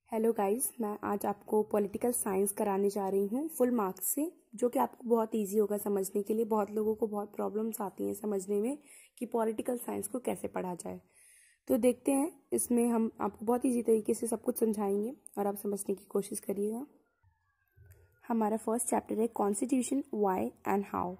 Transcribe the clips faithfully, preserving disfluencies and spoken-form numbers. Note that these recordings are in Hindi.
हेलो गाइस, मैं आज आपको पॉलिटिकल साइंस कराने जा रही हूँ फुल मार्क्स से, जो कि आपको बहुत इजी होगा समझने के लिए। बहुत लोगों को बहुत प्रॉब्लम्स आती हैं समझने में कि पॉलिटिकल साइंस को कैसे पढ़ा जाए। तो देखते हैं, इसमें हम आपको बहुत इजी तरीके से सब कुछ समझाएंगे और आप समझने की कोशिश करिएगा। हमारा फर्स्ट चैप्टर है कॉन्स्टिट्यूशन, व्हाई एंड हाउ।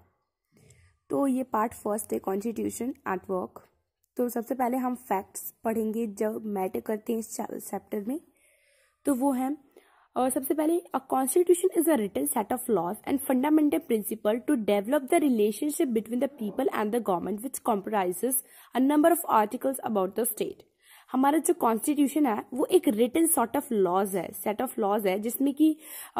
तो ये पार्ट फर्स्ट है, कॉन्स्टिट्यूशन एट वर्क। तो सबसे पहले हम फैक्ट्स पढ़ेंगे जो मैटर करते हैं इस चैप्टर में। तो वो है, और सबसे पहले, a constitution is a written set of laws and fundamental principle to develop the relationship between the people and the government which comprises a number of articles about the state. हमारा जो कॉन्स्टिट्यूशन है वो एक रिटन सॉर्ट ऑफ लॉज है, सेट ऑफ लॉज है, जिसमें कि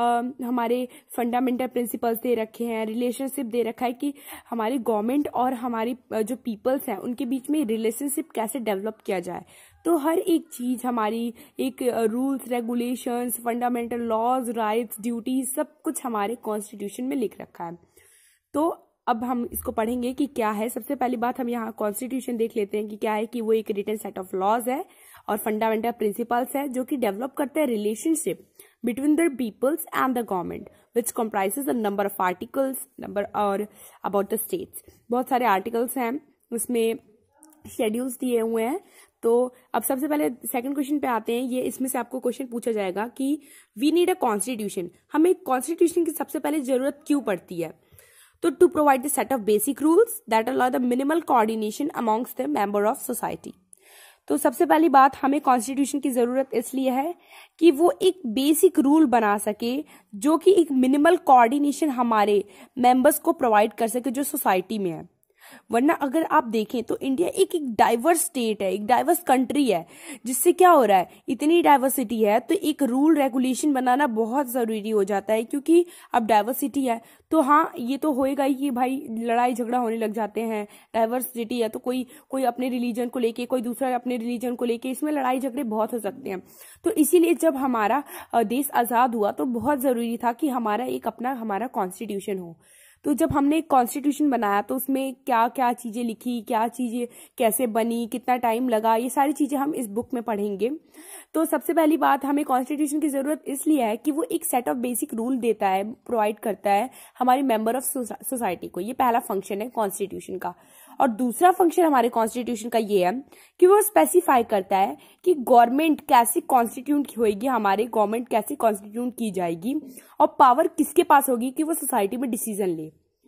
हमारे फंडामेंटल प्रिंसिपल्स दे रखे हैं, रिलेशनशिप दे रखा है कि हमारी गवर्नमेंट और हमारी जो पीपल्स हैं उनके बीच में रिलेशनशिप कैसे डेवलप किया जाए। तो हर एक चीज हमारी, एक rules, regulations, fundamental laws, rights, duties, सब कुछ हमारे कॉन्स्टिट्यूशन में लिख रखा है। तो अब हम इसको पढ़ेंगे कि क्या है। सबसे पहली बात, हम यहाँ कॉन्स्टिट्यूशन देख लेते हैं कि क्या है। कि वो एक रिटन सेट ऑफ लॉज है और फंडामेंटल प्रिंसिपल्स है जो कि डेवलप करते हैं relationship between the peoples and the government which comprises a number of articles, number और अबाउट द स्टेट्स। बहुत सारे आर्टिकल्स हैं, उसमें शेड्यूल्स दिए हुए हैं। तो अब सबसे पहले सेकंड क्वेश्चन पे आते हैं। ये इसमें से आपको क्वेश्चन पूछा जाएगा कि वी नीड अ कॉन्स्टिट्यूशन, हमें कॉन्स्टिट्यूशन की सबसे पहले जरूरत क्यों पड़ती है। तो to provide the set of basic rules that allow the minimal coordination amongst the member of society. तो सबसे पहली बात, हमें कॉन्स्टिट्यूशन की जरूरत इसलिए है कि वो एक बेसिक रूल बना सके जो कि एक मिनिमल कोऑर्डिनेशन हमारे मेंबर्स को प्रोवाइड कर सके जो सोसाइटी में है। वरना अगर आप देखें तो इंडिया एक एक डाइवर्स स्टेट है, एक डाइवर्स कंट्री है, जिससे क्या हो रहा है, इतनी डाइवर्सिटी है तो एक रूल रेगुलेशन बनाना बहुत जरूरी हो जाता है। क्योंकि अब डाइवर्सिटी है तो हाँ, ये तो होएगा ही कि भाई लड़ाई झगड़ा होने लग जाते हैं। डाइवर्सिटी है तो कोई कोई अपने रिलीजन को लेके, कोई दूसरा अपने रिलीजन को लेके, इसमें लड़ाई झगड़े बहुत हो सकते हैं। तो इसीलिए जब हमारा देश आजाद हुआ तो बहुत जरूरी था कि हमारा एक अपना हमारा कॉन्स्टिट्यूशन हो। तो जब हमने एक कॉन्स्टिट्यूशन बनाया तो उसमें क्या क्या चीजें लिखी, क्या चीजें कैसे बनी, कितना टाइम लगा, ये सारी चीजें हम इस बुक में पढ़ेंगे। तो सबसे पहली बात, हमें कॉन्स्टिट्यूशन की जरूरत इसलिए है कि वो एक सेट ऑफ बेसिक रूल देता है, प्रोवाइड करता है हमारे मेंबर ऑफ सोसाइटी को। ये पहला फंक्शन है कॉन्स्टिट्यूशन का। और दूसरा फंक्शन हमारे कॉन्स्टिट्यूशन का ये है कि वो स्पेसिफाई करता है कि गवर्नमेंट कैसे कॉन्स्टिट्यूट होगी, हमारे गवर्नमेंट कैसे कॉन्स्टिट्यूट की जाएगी और पावर किसके पास होगी कि वो सोसाइटी में डिसीजन ले।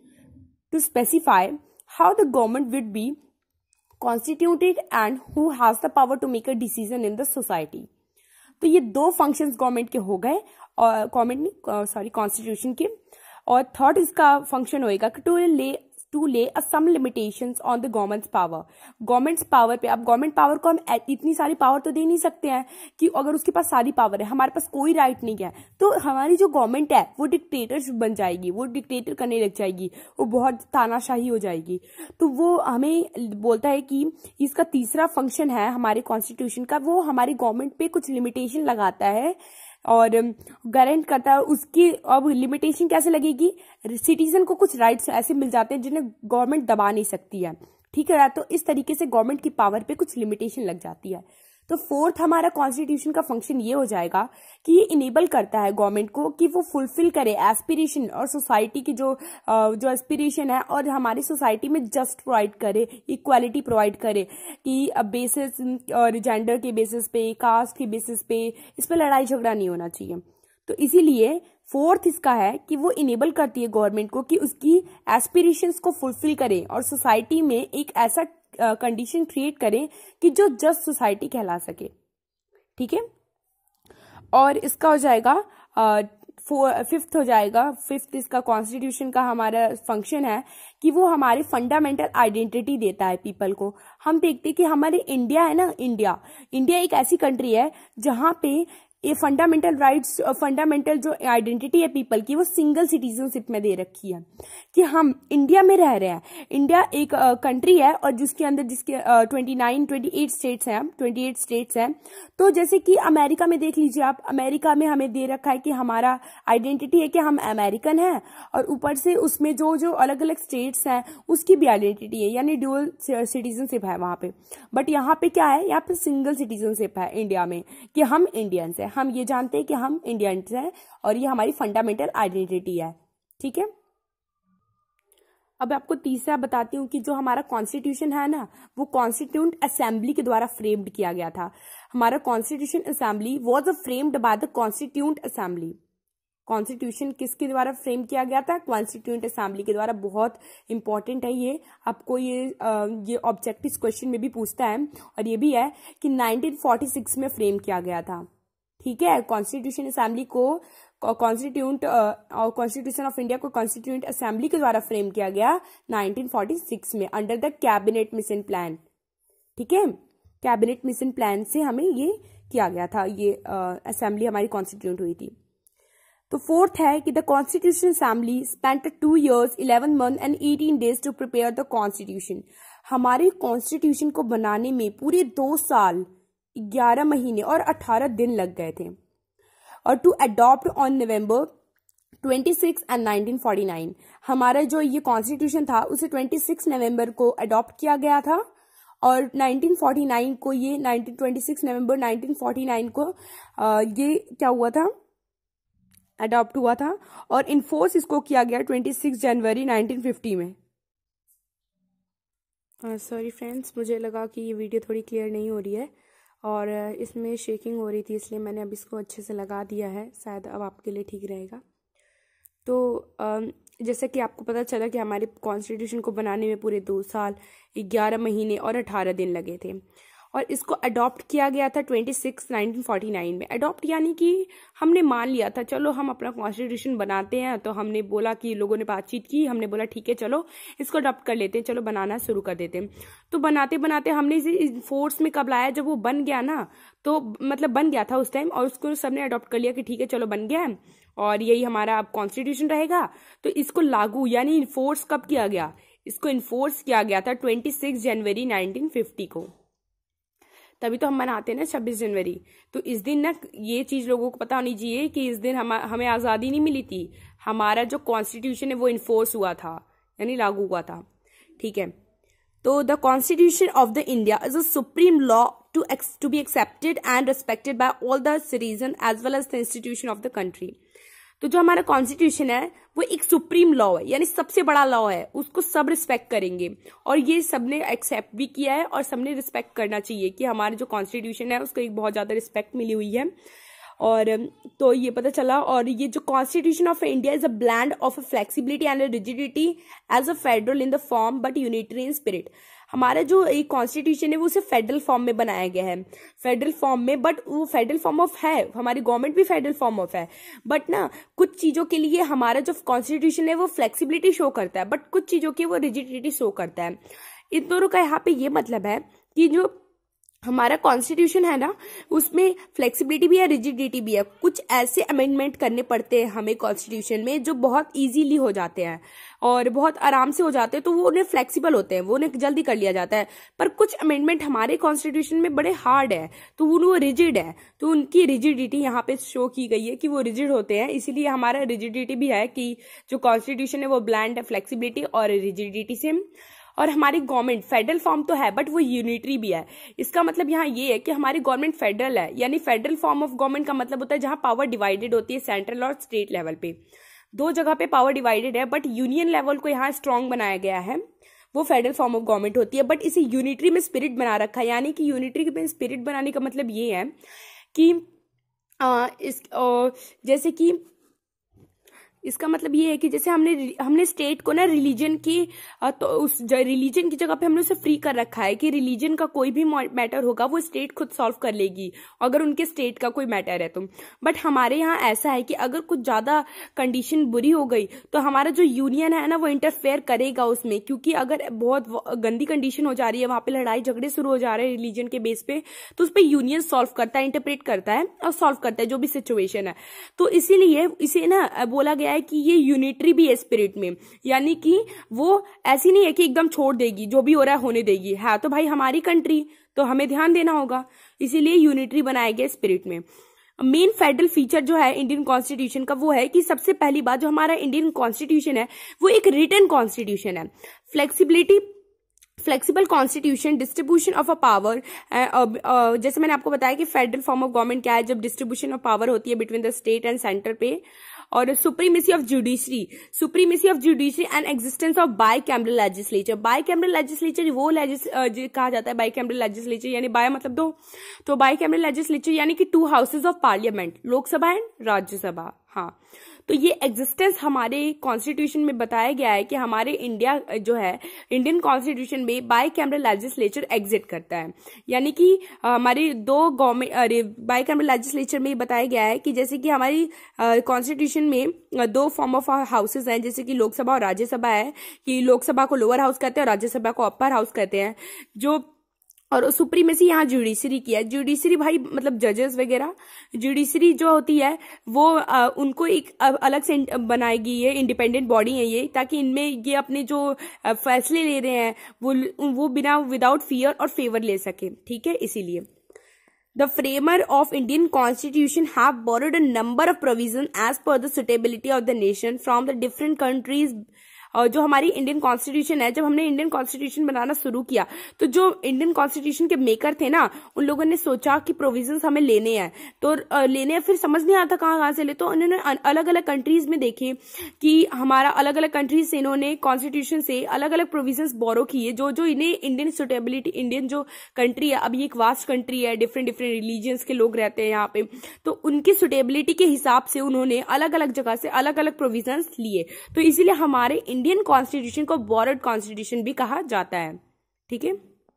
To specify how the government would be constituted and who has the power to make a decision in the society. तो ये दो फंक्शंस गवर्नमेंट के हो गए, और गवर्नमेंट नहीं, सॉरी, कॉन्स्टिट्यूशन के। और थर्ड इसका फंक्शन होएगा कि to lay to lay some limitations on the government's power. Government's power पे, अब गवर्नमेंट पावर को हम इतनी सारी पावर तो दे नहीं सकते हैं कि अगर उसके पास सारी पावर है, हमारे पास कोई राइट नहीं है, तो हमारी जो गवर्नमेंट है वो डिक्टेटर बन जाएगी, वो डिक्टेटर करने लग जाएगी, वो बहुत तानाशाही हो जाएगी। तो वो हमें बोलता है कि इसका तीसरा फंक्शन है हमारे कॉन्स्टिट्यूशन का, वो हमारी गवर्नमेंट पे कुछ लिमिटेशन लगाता है और गारंट करता है उसकी। अब लिमिटेशन कैसे लगेगी, सिटीजन को कुछ राइट्स ऐसे मिल जाते हैं जिन्हें गवर्नमेंट दबा नहीं सकती है, ठीक है। तो इस तरीके से गवर्नमेंट की पावर पे कुछ लिमिटेशन लग जाती है। तो फोर्थ हमारा कॉन्स्टिट्यूशन का फंक्शन ये हो जाएगा कि ये इनेबल करता है गवर्नमेंट को कि वो फुलफिल करे एस्पिरेशन और सोसाइटी की जो जो एस्पिरेशन है, और हमारी सोसाइटी में जस्ट प्रोवाइड करे, इक्वालिटी प्रोवाइड करे कि बेसिस और जेंडर के बेसिस पे, कास्ट के बेसिस पे, इस पर लड़ाई झगड़ा नहीं होना चाहिए। तो इसीलिए फोर्थ इसका है कि वो इनेबल करती है गवर्नमेंट को कि उसकी एस्पिरेशंस को फुलफिल करे और सोसाइटी में एक ऐसा कंडीशन क्रिएट करें कि जो जस्ट सोसाइटी कहला सके, ठीक है। और इसका हो जाएगा फिफ्थ हो जाएगा फिफ्थ इसका कॉन्स्टिट्यूशन का हमारा फंक्शन है कि वो हमारे फंडामेंटल आइडेंटिटी देता है पीपल को। हम देखते हैं कि हमारे इंडिया है ना, इंडिया इंडिया एक ऐसी कंट्री है जहां पे ये फंडामेंटल राइट्स, फंडामेंटल जो आइडेंटिटी है पीपल की, वो सिंगल सिटीजनशिप में दे रखी है कि हम इंडिया में रह रहे हैं। इंडिया एक कंट्री है और जिसके अंदर जिसके twenty nine twenty eight states हैं, ट्वेंटी एट स्टेट्स हैं। तो जैसे कि अमेरिका में देख लीजिए आप, अमेरिका में हमें दे रखा है कि हमारा आइडेंटिटी है कि हम अमेरिकन हैं, और ऊपर से उसमें जो जो अलग अलग स्टेट्स हैं उसकी भी आइडेंटिटी है, यानी ड्यूअल सिटीजनशिप है वहां पे। बट यहाँ पे क्या है, यहाँ पे सिंगल सिटीजनशिप है इंडिया में कि हम इंडियंस हैं, हम ये जानते हैं कि हम इंडियंस हैं और ये हमारी फंडामेंटल आइडेंटिटी है। ठीक है, अब आपको तीसरा बताती हूँ कि जो हमारा कॉन्स्टिट्यूशन है ना, वो कॉन्स्टिट्यूंट असेंबली के द्वारा फ्रेम्ड किया गया था। हमारा constitution assembly was framed by the constituent assembly. Constitution किसके द्वारा फ्रेम किया गया था? कॉन्स्टिट्यूंट असेंबली के द्वारा। बहुत इंपॉर्टेंट है ये, आपको ये आ, ये ऑब्जेक्टिव क्वेश्चन में भी पूछता है, और ये भी है कि नाइनटीन फोर्टी सिक्स में फ्रेम किया गया था। ठीक है, कॉन्स्टिट्यूशन असेंबली को कॉन्स्टिट्यूंट कॉन्स्टिट्यूशन ऑफ इंडिया को कॉन्स्टिट्यूंट असेंबली के द्वारा फ्रेम किया गया नाइनटीन फोर्टी सिक्स में under the cabinet mission plan. ठीक है, कैबिनेट मिशन प्लान से हमें ये किया गया था, ये असेंबली हमारी कॉन्स्टिट्यूट हुई थी। तो फोर्थ है कि the constitution assembly spent two years eleven month and eighteen days to prepare the constitution. हमारे कॉन्स्टिट्यूशन को बनाने में पूरे दो साल ग्यारह महीने और अठारह दिन लग गए थे, और to adopt on November twenty six and nineteen forty nine. हमारा जो ये कॉन्स्टिट्यूशन था उसे ट्वेंटी सिक्स नवंबर को अडॉप्ट किया गया था, और नाइनटीन फोर्टी नाइन को ये twenty six November nineteen forty nine को आ, ये क्या हुआ था, अडॉप्ट हुआ था, और इन्फोर्स इसको किया गया ट्वेंटी सिक्स जनवरी नाइनटीन फिफ्टी में। सॉरी uh, फ्रेंड्स, मुझे लगा कि ये वीडियो थोड़ी क्लियर नहीं हो रही है और इसमें शेकिंग हो रही थी, इसलिए मैंने अब इसको अच्छे से लगा दिया है, शायद अब आपके लिए ठीक रहेगा। तो uh, जैसे कि आपको पता चला कि हमारे कॉन्स्टिट्यूशन को बनाने में पूरे दो साल ग्यारह महीने और अठारह दिन लगे थे, और इसको अडॉप्ट किया गया था twenty six nineteen forty nine में। अडॉप्ट यानी कि हमने मान लिया था, चलो हम अपना कॉन्स्टिट्यूशन बनाते हैं, तो हमने बोला कि लोगों ने बातचीत की, हमने बोला ठीक है चलो इसको अडॉप्ट कर लेते हैं, चलो बनाना शुरू कर देते हैं। तो बनाते बनाते हमने इसे फोर्स में कब लाया, जब वो बन गया ना, तो मतलब बन गया था उस टाइम, और उसको सबने अडॉप्ट कर लिया कि ठीक है चलो बन गया है और यही हमारा अब कॉन्स्टिट्यूशन रहेगा। तो इसको लागू यानी इन्फोर्स कब किया गया? इसको इन्फोर्स किया गया था ट्वेंटी सिक्स जनवरी नाइनटीन फिफ्टी को। तभी तो हम मनाते हैं ना छब्बीस जनवरी। तो इस दिन ना ये चीज लोगों को पता होनी चाहिए कि इस दिन हम हमें आजादी नहीं मिली थी, हमारा जो कॉन्स्टिट्यूशन है वो इन्फोर्स हुआ था, यानी लागू हुआ था। ठीक है, तो the constitution of the India is a supreme law to to be accepted and respected by all the citizen as well as the institution of the country. तो जो हमारा कॉन्स्टिट्यूशन है वो एक सुप्रीम लॉ है, यानी सबसे बड़ा लॉ है, उसको सब रिस्पेक्ट करेंगे, और ये सबने एक्सेप्ट भी किया है और सबने रिस्पेक्ट करना चाहिए कि हमारे जो कॉन्स्टिट्यूशन है उसको एक बहुत ज्यादा रिस्पेक्ट मिली हुई है। और तो ये पता चला, और ये जो constitution of India is a blend of flexibility and rigidity as a federal in the form but unitary in spirit. हमारा जो एक कॉन्स्टिट्यूशन है वो उसे फेडरल फॉर्म में बनाया गया है, फेडरल फॉर्म में, बट वो फेडरल फॉर्म ऑफ है, हमारी गवर्नमेंट भी फेडरल फॉर्म ऑफ है, बट ना कुछ चीजों के लिए हमारा जो कॉन्स्टिट्यूशन है वो फ्लेक्सिबिलिटी शो करता है, बट कुछ चीजों की वो रिजिडिटी शो करता है। इन दोनों का यहाँ पे ये मतलब है कि जो हमारा कॉन्स्टिट्यूशन है ना उसमें फ्लेक्सिबिलिटी भी है, रिजिडिटी भी है। कुछ ऐसे अमेंडमेंट करने पड़ते हैं हमें कॉन्स्टिट्यूशन में जो बहुत इजीली हो जाते हैं और बहुत आराम से हो जाते हैं, तो वो उन्हें फ्लेक्सिबल होते हैं, वो उन्हें जल्दी कर लिया जाता है। पर कुछ अमेंडमेंट हमारे कॉन्स्टिट्यूशन में बड़े हार्ड है, तो वो रिजिड है, तो उनकी रिजिडिटी यहाँ पे शो की गई है कि वो रिजिड होते हैं, इसीलिए हमारा रिजिडिटी भी है कि जो कॉन्स्टिट्यूशन है वो ब्लेंड है फ्लेक्सिबिलिटी और रिजिडिटी से। और हमारी गवर्नमेंट फेडरल फॉर्म तो है बट वो यूनिटरी भी है। इसका मतलब यहाँ ये है कि हमारी गवर्नमेंट फेडरल है, यानी फेडरल फॉर्म ऑफ गवर्नमेंट का मतलब होता है जहां पावर डिवाइडेड होती है सेंट्रल और स्टेट लेवल पे, दो जगह पे पावर डिवाइडेड है, बट यूनियन लेवल को यहाँ स्ट्रांग बनाया गया है, वो फेडरल फॉर्म ऑफ गवर्नमेंट होती है। बट इसे यूनिटरी में स्पिरिट बना रखा है, यानी कि यूनिटरी में स्पिरिट बनाने का मतलब ये है कि आ, इस आ, जैसे कि इसका मतलब ये है कि जैसे हमने हमने स्टेट को ना रिलीजन की तो उस रिलीजन की जगह पे हमने उसे फ्री कर रखा है कि रिलीजन का कोई भी मैटर होगा वो स्टेट खुद सॉल्व कर लेगी अगर उनके स्टेट का कोई मैटर है तो। बट हमारे यहाँ ऐसा है कि अगर कुछ ज्यादा कंडीशन बुरी हो गई तो हमारा जो यूनियन है ना वो इंटरफेयर करेगा उसमें, क्योंकि अगर बहुत गंदी कंडीशन हो जा रही है, वहां पे लड़ाई झगड़े शुरू हो जा रहे हैं रिलीजन के बेस पे, तो उस पर यूनियन सॉल्व करता है, इंटरप्रेट करता है और सॉल्व करता है जो भी सिचुएशन है। तो इसीलिए इसे ना बोला गया है कि ये यूनिटरी भी है स्पिरिट में, यानी कि वो ऐसी नहीं है कि एकदम छोड़ देगी, जो भी हो रहा है होने देगी, है तो भाई हमारी कंट्री तो हमें ध्यान देना होगा, इसीलिए यूनिटरी बनाया गया स्पिरिट में। मेन फेडरल फीचर जो है इंडियन कॉन्स्टिट्यूशन का वो है कि सबसे पहली बात जो हमारा इंडियन कॉन्स्टिट्यूशन है वो एक रिटन कॉन्स्टिट्यूशन है। Flexibility flexible constitution, distribution of a power, जैसे मैंने आपको बताया कि फेडरल फॉर्म ऑफ गवर्नमेंट क्या है, जब डिस्ट्रीब्यूशन ऑफ पावर होती है between the state and centre पे, और supremacy of judiciary, supremacy of judiciary and existence of bicameral legislature. Bicameral legislature वो लेजिस कहा जाता है, बाई कैमरल लेजिस्लेचर यानी बाय मतलब दो, तो बाई कैमरल लेजिस्लेचर यानी कि two houses of parliament, Lok Sabha and Rajya Sabha. हाँ, तो ये एग्जिस्टेंस हमारे कॉन्स्टिट्यूशन में बताया गया है कि हमारे इंडिया जो है, इंडियन कॉन्स्टिट्यूशन में बाई कैमरल लेजिस्लेचर एग्जिट करता है, यानी कि हमारी दो गवर्नमेंट, अरे बाई कैमरल लेजिस्लेचर में बताया गया है कि जैसे कि हमारी कॉन्स्टिट्यूशन में दो फॉर्म ऑफ हाउसेज हैं, जैसे कि लोकसभा और राज्यसभा है, कि लोकसभा को लोअर हाउस कहते हैं और राज्यसभा को अपर हाउस कहते हैं, जो और सुप्रीमेसी यहाँ जुडिशरी की है। जुडिशरी भाई मतलब जजेस वगैरह, जुडिशरी जो होती है वो आ, उनको एक अलग से बनाएगी, ये इंडिपेंडेंट बॉडी है ये, ताकि इनमें ये अपने जो फैसले ले रहे हैं वो वो बिना विदाउट फियर और फेवर ले सके, ठीक है। इसीलिए the framer of Indian constitution have borrowed a number of provision as per the suitability of the nation from the different countries. और जो हमारी इंडियन कॉन्स्टिट्यूशन है, जब हमने इंडियन कॉन्स्टिट्यूशन बनाना शुरू किया तो जो इंडियन कॉन्स्टिट्यूशन के मेकर थे ना, उन लोगों ने सोचा कि प्रोविजंस हमें लेने हैं, तो लेने हैं, फिर समझ नहीं आता कहाँ कहाँ से ले, तो उन्होंने अलग अलग कंट्रीज में देखे कि हमारा अलग अलग कंट्रीज से इन्होंने कॉन्स्टिट्यूशन से अलग अलग प्रोविजंस बोरो किए, जो जो इन्हें इंडियन सुटेबिलिटी, इंडियन जो कंट्री है, अभी एक वास्ट कंट्री है, डिफरेंट डिफरेंट रिलीजियंस के लोग रहते हैं यहाँ पे, तो उनकी सुटेबिलिटी के हिसाब से उन्होंने अलग अलग जगह से अलग अलग प्रोविजंस लिए, तो इसीलिए हमारे इंडियन कॉन्स्टिट्यूशन को बोरोड कॉन्स्टिट्यूशन भी कहा जाता है, ठीक है।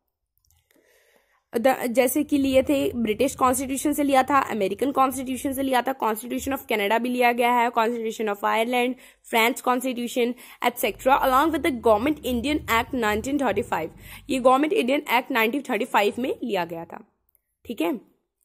जैसे कि लिए थे, ब्रिटिश कॉन्स्टिट्यूशन से लिया था, अमेरिकन कॉन्स्टिट्यूशन से लिया था, कॉन्स्टिट्यूशन ऑफ कनाडा भी लिया गया है, constitution of Ireland, French constitution etcetera, along with the government Indian act nineteen thirty five. ये government Indian act nineteen thirty five में लिया गया था, ठीक है।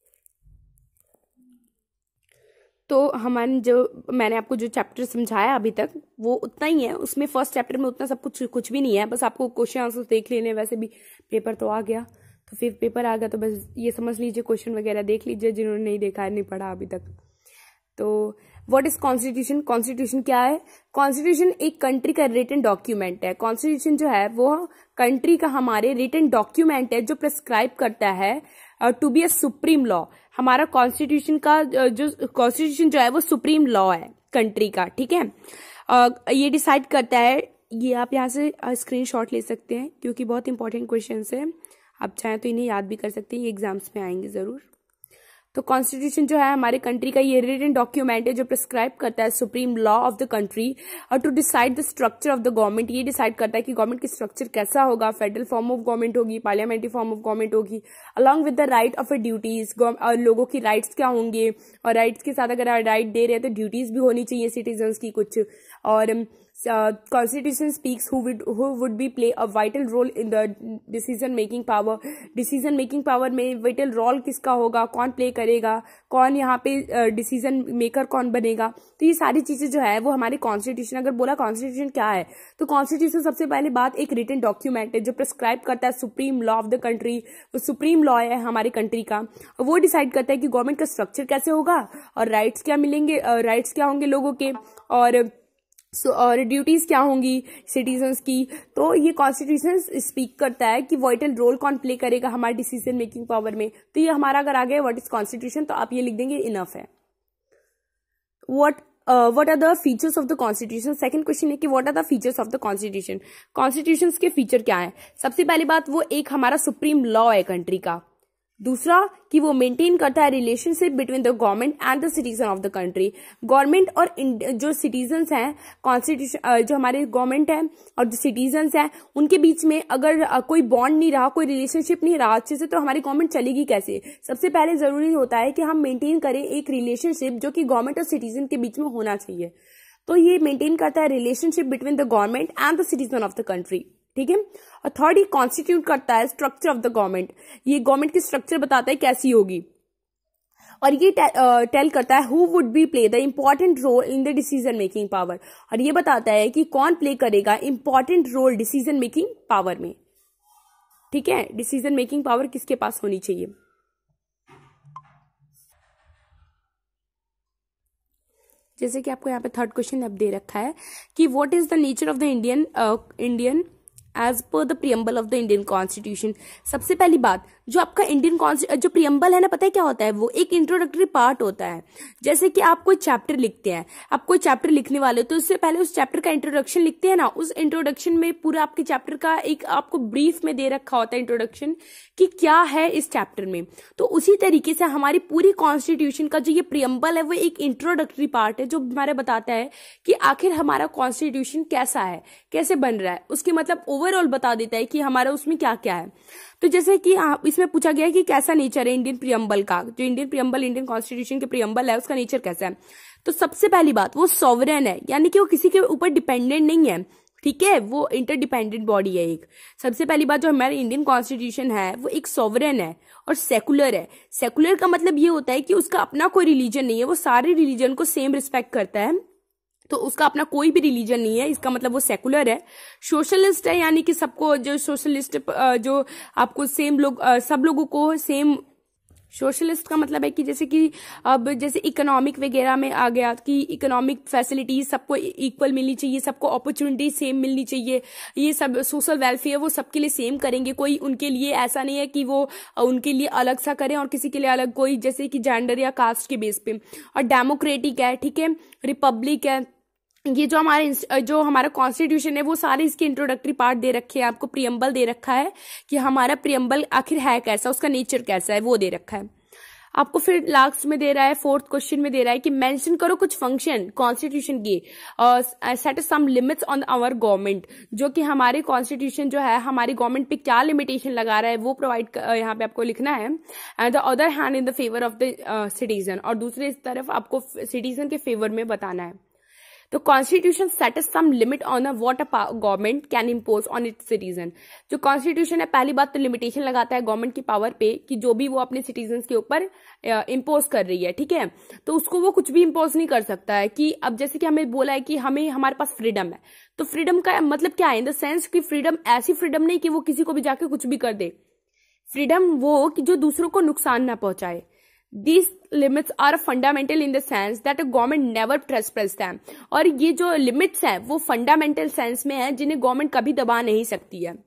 तो हमारे जो मैंने आपको जो चैप्टर समझाया अभी तक वो उतना ही है, उसमें फर्स्ट चैप्टर में उतना सब कुछ कुछ भी नहीं है, बस आपको क्वेश्चन आंसर देख लेने, वैसे भी पेपर तो आ गया, तो फिर पेपर आ गया तो बस ये समझ लीजिए, क्वेश्चन वगैरह देख लीजिए जिन्होंने नहीं देखा है, नहीं पढ़ा अभी तक। तो व्हाट इज कॉन्स्टिट्यूशन? कॉन्स्टिट्यूशन क्या है? कॉन्स्टिट्यूशन एक कंट्री का रिटन डॉक्यूमेंट है। कॉन्स्टिट्यूशन जो है वो कंट्री का हमारे रिटन डॉक्यूमेंट है जो प्रिस्क्राइब करता है to be a supreme law. हमारा कॉन्स्टिट्यूशन का जो कॉन्स्टिट्यूशन जो है वो सुप्रीम लॉ है कंट्री का, ठीक है। uh, ये डिसाइड करता है, ये आप यहाँ से स्क्रीनशॉट ले सकते हैं क्योंकि बहुत इंपॉर्टेंट क्वेश्चन है, आप चाहें तो इन्हें याद भी कर सकते हैं, ये एग्जाम्स में आएंगे जरूर। तो कॉन्स्टिट्यूशन जो है हमारे कंट्री का ये रिटन डॉक्यूमेंट है जो प्रिस्क्राइब करता है supreme law of the country, और to decide the structure of the government, ये डिसाइड करता है कि गवर्नमेंट की स्ट्रक्चर कैसा होगा, फेडरल फॉर्म ऑफ गवर्नमेंट होगी, पार्लियामेंट्री फॉर्म ऑफ गवर्नमेंट होगी, along with the right of a duties, और लोगों की राइट्स क्या होंगे, और राइट्स के साथ अगर राइट दे रहे हैं तो ड्यूटीज भी होनी चाहिए सिटीजन्स की कुछ। और constitution speaks who would who would be play a vital role in the decision making power, decision making power में वाइटल रोल किसका होगा, कौन प्ले करेगा, कौन यहाँ पे डिसीजन uh, मेकर कौन बनेगा, तो ये सारी चीजें जो है वो हमारे कॉन्स्टिट्यूशन। अगर बोला कॉन्स्टिट्यूशन क्या है, तो कॉन्स्टिट्यूशन सबसे पहले बात एक रिटन डॉक्यूमेंट है जो प्रिस्क्राइब करता है supreme law of the country, वो सुप्रीम लॉ है हमारी कंट्री का, वो डिसाइड करता है कि गवर्नमेंट का स्ट्रक्चर कैसे होगा और राइट्स क्या मिलेंगे, राइट्स uh, क्या होंगे लोगों के, और सो so, और ड्यूटीज क्या होंगी सिटीजन्स की। तो ये कॉन्स्टिट्यूशन स्पीक करता है कि वाइटल रोल कौन प्ले करेगा हमारे डिसीजन मेकिंग पावर में। तो ये हमारा अगर आ गया व्हाट इज कॉन्स्टिट्यूशन, तो आप ये लिख देंगे इनफ है। What what are the features of the constitution? Second question है कि what are the features of the constitution. Constitution के फीचर क्या है? सबसे पहली बात, वो एक हमारा सुप्रीम लॉ है कंट्री का। दूसरा कि वो मेंटेन करता है relationship between the government and the citizen of the country. Government और जो सिटीजन्स हैं, कॉन्स्टिट्यूशन जो हमारे गवर्नमेंट है और जो सिटीजन्स हैं, उनके बीच में अगर कोई बॉन्ड नहीं रहा, कोई रिलेशनशिप नहीं रहा अच्छे से, तो हमारी गवर्नमेंट चलेगी कैसे? सबसे पहले जरूरी होता है कि हम मेंटेन करें एक रिलेशनशिप जो कि गवर्नमेंट और सिटीजन के बीच में होना चाहिए। तो ये मेंटेन करता है relationship between the government and the citizen of the country, ठीक है। और थर्ड, ये कॉन्स्टिट्यूट करता है स्ट्रक्चर ऑफ द गवर्नमेंट, ये गवर्नमेंट की स्ट्रक्चर बताता है कैसी होगी। और ये टेल करता है who would be play the important role in the decision making power, और ये बताता है कि कौन प्ले करेगा important role decision making power में, ठीक है। डिसीजन मेकिंग पावर किसके पास होनी चाहिए? जैसे कि आपको यहाँ पे थर्ड क्वेश्चन अब दे रखा है कि what is the nature of the Indian Indian as per the preamble of the Indian constitution. सबसे पहली बात, जो आपका इंडियन जो प्रियम्बल है ना, पता है क्या होता है, वो एक इंट्रोडक्टरी पार्ट होता है। जैसे कि आप कोई चैप्टर लिखते हैं, आप कोई चैप्टर लिखने वाले हो तो उससे पहले उस चैप्टर का इंट्रोडक्शन लिखते हैं ना, उस इंट्रोडक्शन में पूरा आपके चैप्टर का एक आपको ब्रीफ में दे रखा होता है इंट्रोडक्शन कि क्या है इस चैप्टर में। तो उसी तरीके से हमारी पूरी कॉन्स्टिट्यूशन का जो ये प्रियम्बल है वो एक इंट्रोडक्टरी पार्ट है जो हमारे बताता है कि आखिर हमारा कॉन्स्टिट्यूशन कैसा है, कैसे बन रहा है, उसके मतलब ओवरऑल बता देता है कि हमारा उसमें क्या क्या है। तो जैसे कि इसमें पूछा गया है कि कैसा नेचर है इंडियन प्रियम्बल का, जो इंडियन प्रियम्बल इंडियन कॉन्स्टिट्यूशन के प्रियम्बल है उसका नेचर कैसा है। तो सबसे पहली बात, वो सॉवरेन है, यानी कि वो किसी के ऊपर डिपेंडेंट नहीं है, ठीक है, वो इंटरडिपेंडेंट बॉडी है एक। सबसे पहली बात, जो हमारा इंडियन कॉन्स्टिट्यूशन है वो एक सॉवरेन है और सेकुलर है। सेकुलर का मतलब ये होता है कि उसका अपना कोई रिलीजन नहीं है, वो सारे रिलीजन को सेम रिस्पेक्ट करता है, तो उसका अपना कोई भी रिलीजन नहीं है, इसका मतलब वो सेकुलर है। सोशलिस्ट है, यानी कि सबको जो सोशलिस्ट जो आपको सेम लोग सब लोगों को सेम। सोशलिस्ट का मतलब है कि जैसे कि अब जैसे इकोनॉमिक वगैरह में आ गया कि इकोनॉमिक फैसिलिटीज सबको इक्वल मिलनी चाहिए, सबको अपॉर्चुनिटी सेम मिलनी चाहिए, ये सब सोशल वेलफेयर वो सबके लिए सेम करेंगे, कोई उनके लिए ऐसा नहीं है कि वो उनके लिए अलग सा करें और किसी के लिए अलग, कोई जैसे कि जेंडर या कास्ट के बेस पे। और डेमोक्रेटिक है, ठीक है, रिपब्लिक है। ये जो हमारे जो हमारा कॉन्स्टिट्यूशन है वो सारे इसके इंट्रोडक्टरी पार्ट दे रखे हैं, आपको प्रियम्बल दे रखा है कि हमारा प्रियम्बल आखिर है कैसा, उसका नेचर कैसा है वो दे रखा है आपको। फिर लास्ट में दे रहा है, फोर्थ क्वेश्चन में दे रहा है कि मेंशन करो कुछ फंक्शन कॉन्स्टिट्यूशन की, set some limits on our government, जो कि हमारे कॉन्स्टिट्यूशन जो है हमारी गवर्नमेंट पे क्या लिमिटेशन लगा रहा है वो प्रोवाइड यहाँ पे आपको लिखना है। And the other hand in the favour of the citizen, और दूसरे तरफ आपको सिटीजन के फेवर में बताना है। तो constitution sets some limit on what a government can impose on its citizen. जो कॉन्स्टिट्यूशन है पहली बात तो लिमिटेशन लगाता है गवर्नमेंट की पावर पे कि जो भी वो अपने सिटीजन के ऊपर इम्पोज कर रही है, ठीक है, तो उसको वो कुछ भी इम्पोज नहीं कर सकता है। कि अब जैसे कि हमें बोला है कि हमें हमारे पास फ्रीडम है, तो फ्रीडम का मतलब क्या है, इन द सेंस कि फ्रीडम ऐसी फ्रीडम नहीं कि वो किसी को भी जाके कुछ भी कर दे, फ्रीडम वो कि जो दूसरों को नुकसान ना पहुंचाए। These limits are fundamental in the sense that a government never transgress them। और ये जो limits हैं वो fundamental sense में है जिन्हें government कभी दबा नहीं सकती है,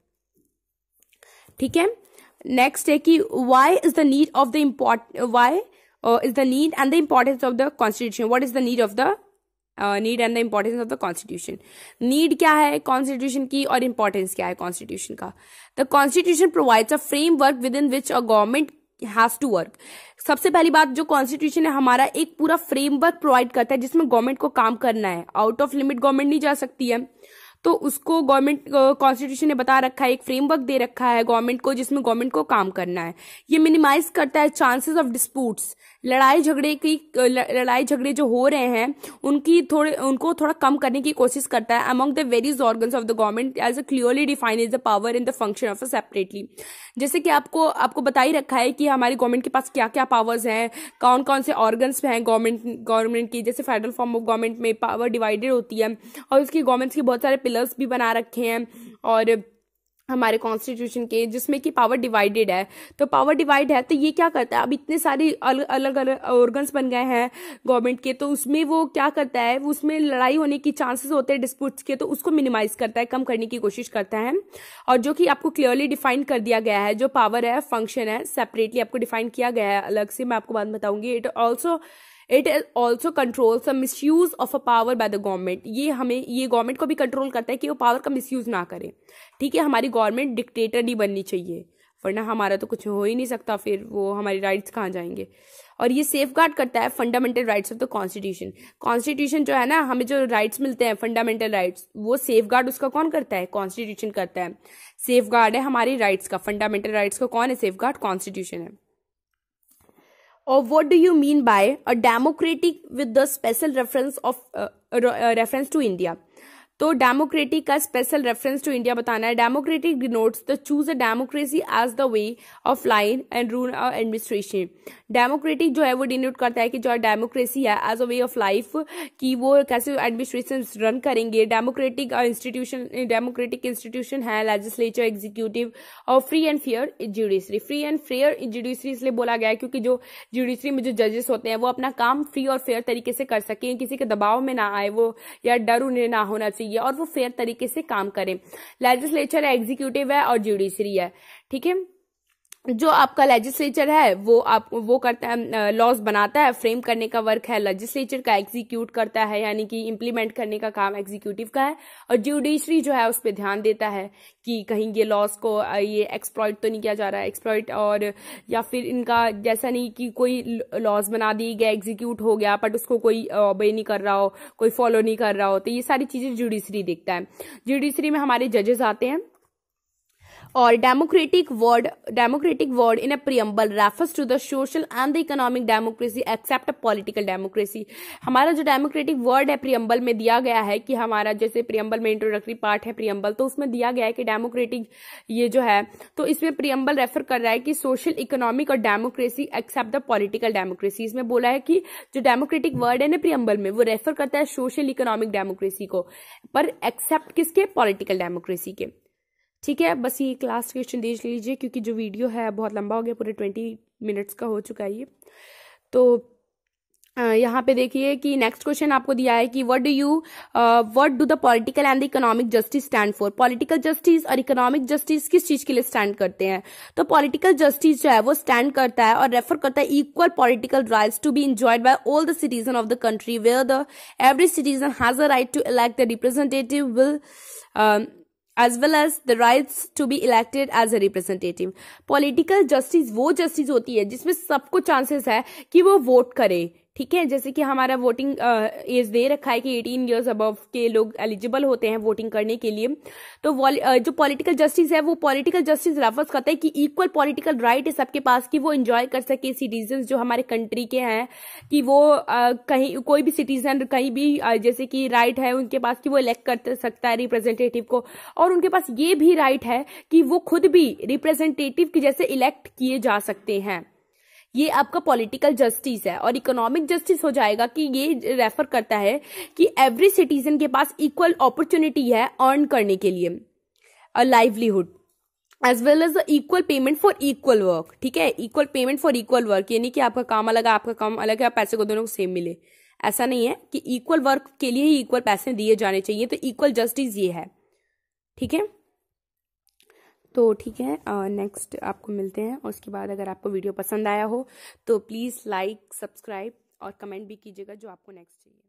ठीक है। नेक्स्ट है कि why is the need of the import why uh, is the need and the importance of the constitution, what is the need of the uh, need and the importance of the constitution। need क्या है constitution की और importance क्या है constitution का। the constitution provides a framework within which a government has to work. सबसे पहली बात, जो कॉन्स्टिट्यूशन है हमारा एक पूरा फ्रेमवर्क प्रोवाइड करता है जिसमें गवर्नमेंट को काम करना है, आउट ऑफ लिमिट गवर्नमेंट नहीं जा सकती है, तो उसको गवर्नमेंट कॉन्स्टिट्यूशन ने बता रखा है, एक फ्रेमवर्क दे रखा है गवर्नमेंट को जिसमें गवर्नमेंट को काम करना है। ये मिनिमाइज करता है चांसेस ऑफ डिस्प्यूट्स, लड़ाई झगड़े की लड़ाई झगड़े जो हो रहे हैं उनकी थोड़े उनको थोड़ा कम करने की कोशिश करता है among the various organs of the government as a clearly define is the power in the function of a separately. जैसे कि आपको आपको बता ही रखा है कि हमारी गवर्नमेंट के पास क्या क्या पावर्स हैं, कौन कौन से ऑर्गन्स हैं गवर्नमेंट गवर्नमेंट की। जैसे फेडरल फॉर्म ऑफ गवर्नमेंट में पावर डिवाइडेड होती है और उसकी गवर्नमेंट के बहुत सारे पिलर्स भी बना रखे हैं और हमारे कॉन्स्टिट्यूशन के, जिसमें कि पावर डिवाइडेड है। तो पावर डिवाइड है तो ये क्या करता है, अब इतने सारे अलग अलग अलग ऑर्गन्स बन गए हैं गवर्नमेंट के, तो उसमें वो क्या करता है, वो उसमें लड़ाई होने की चांसेस होते हैं डिस्प्यूट्स के, तो उसको मिनिमाइज करता है, कम करने की कोशिश करता है। और जो कि आपको क्लियरली डिफाइन कर दिया गया है, जो पावर है फंक्शन है सेपरेटली आपको डिफाइन किया गया है अलग से, मैं आपको बाद में बताऊंगी। It also it also control the misuse of a power by the government. ये हमें ये गवर्नमेंट को भी कंट्रोल करता है कि वो पावर का मिसयूज ना करे, ठीक है। हमारी गवर्नमेंट डिक्टेटर नहीं बननी चाहिए, वरना हमारा तो कुछ हो ही नहीं सकता, फिर वो हमारी राइट्स कहाँ जाएंगे। और ये सेफगार्ड करता है fundamental rights of the constitution. Constitution जो है ना, हमें जो राइट्स मिलते हैं फंडामेंटल राइट्स, वो सेफगार्ड उसका कौन करता है, कॉन्स्टिट्यूशन करता है। सेफगार्ड है हमारी राइट्स का, फंडामेंटल राइट्स का कौन है, सेफगार्ड कॉन्स्टिट्यूशन है। Or what do you mean by a democratic with the special reference of uh, uh, reference to India? तो डेमोक्रेटिक का स्पेशल रेफरेंस टू इंडिया बताना है। Democratic denotes the choose a democracy as the way of line and rule administration. Democratic जो है वो डिनोट करता है कि जो डेमोक्रेसी है as a way of life, कि वो कैसे एडमिनिस्ट्रेशन रन करेंगे। डेमोक्रेटिक इंस्टीट्यूशन डेमोक्रेटिक इंस्टीट्यूशन है लेजिस्लेचर, एग्जीक्यूटिव और free and fair judiciary. Free and fair judiciary इसलिए बोला गया है क्योंकि जो जुडिशरी में जो जजेस होते हैं वो अपना काम फ्री और फेयर तरीके से कर सकें, किसी के दबाव में ना आए वो, या डर उन्हें ना होना चाहिए चाहिए और वो फेयर तरीके से काम करे। लेजिस्लेचर है, एग्जीक्यूटिव है और जुडिशरी है। ठीक है, जो आपका लेजिस्लेचर है वो आप वो करता है, लॉज बनाता है, फ्रेम करने का वर्क है लेजिस्लेचर का, एग्जीक्यूट करता है यानी कि इम्प्लीमेंट करने का काम एग्जीक्यूटिव का है, और जुडिशरी जो है उस पर ध्यान देता है कि कहीं ये लॉज को ये एक्सप्लॉइट तो नहीं किया जा रहा है, एक्सप्लॉइट और या फिर इनका जैसा नहीं कि कोई लॉज बना दी गया, एग्जीक्यूट हो गया बट उसको कोई ओबे नहीं कर रहा हो, कोई फॉलो नहीं कर रहा हो, तो ये सारी चीजें जुडिशरी देखता है। जुडिशरी में हमारे जजेस आते हैं। और democratic word democratic word in a preamble refers to the social and the economic democracy except political democracy. हमारा जो डेमोक्रेटिक वर्ड है प्रियम्बल में दिया गया है कि हमारा जैसे प्रियम्बल में इंट्रोडक्टरी पार्ट है प्रियम्बल, तो उसमें दिया गया है कि डेमोक्रेटिक ये जो है, तो इसमें प्रियम्बल रेफर कर रहा है कि सोशल इकोनॉमिक और democracy except the political democracy. इसमें बोला है कि जो डेमोक्रेटिक वर्ड है ना प्रियम्बल में वो रेफर करता है सोशल इकोनॉमिक डेमोक्रेसी को, पर एक्सेप्ट किसके, पॉलिटिकल डेमोक्रेसी के। ठीक है, बस ये क्लास क्वेश्चन देख लीजिए क्योंकि जो वीडियो है बहुत लंबा हो गया, पूरे ट्वेंटी मिनट्स का हो चुका है ये। तो यहाँ पे देखिए कि नेक्स्ट क्वेश्चन आपको दिया है कि what do you what do the political and the economic justice stand for. Political justice और इकोनॉमिक जस्टिस किस चीज के लिए स्टैंड करते हैं? तो पॉलिटिकल जस्टिस जो है वो स्टैंड करता है और रेफर करता है equal political rights to be enjoyed by all the citizen of the country where the every citizen has a right to elect the representative will as well as the rights to be elected as a representative। Political justice वो जस्टिस होती है जिसमें सबको चांसेस है कि वो वोट करे। ठीक है, जैसे कि हमारा वोटिंग एज दे रखा है कि अठारह इयर्स अबव के लोग एलिजिबल होते हैं वोटिंग करने के लिए। तो uh, जो पॉलिटिकल जस्टिस है वो पॉलिटिकल जस्टिस रेफर्स करता है कि इक्वल पॉलिटिकल राइट है सबके पास कि वो एंजॉय कर सके, सिटीजन जो हमारे कंट्री के हैं कि वो uh, कहीं कोई भी सिटीजन कहीं भी uh, जैसे कि राइट है उनके पास कि वो इलेक्ट कर सकता है रिप्रेजेंटेटिव को, और उनके पास ये भी राइट है कि वो खुद भी रिप्रेजेंटेटिव के जैसे इलेक्ट किए जा सकते हैं। ये आपका पॉलिटिकल जस्टिस है। और इकोनॉमिक जस्टिस हो जाएगा कि ये रेफर करता है कि एवरी सिटीजन के पास इक्वल अपॉर्चुनिटी है अर्न करने के लिए a livelihood as well as equal payment for equal work. ठीक है, equal payment for equal work, यानी कि आपका काम अलग है आपका काम अलग है, पैसे को दोनों को सेम मिले, ऐसा नहीं है कि इक्वल वर्क के लिए ही इक्वल पैसे दिए जाने चाहिए। तो इक्वल जस्टिस ये है। ठीक है, तो ठीक है, नेक्स्ट आपको मिलते हैं। और उसके बाद अगर आपको वीडियो पसंद आया हो तो प्लीज़ लाइक, सब्सक्राइब और कमेंट भी कीजिएगा जो आपको नेक्स्ट चाहिए।